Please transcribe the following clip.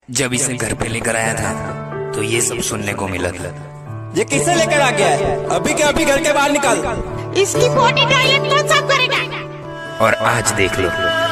जब इसे घर पे लेकर आया था तो ये सब सुनने को मिला था। ये किससे लेकर आ गया है? अभी के अभी घर के बाहर निकाल। इसकी बॉडी डायलेक्ट कौन साफ करेगा? और आज देख लो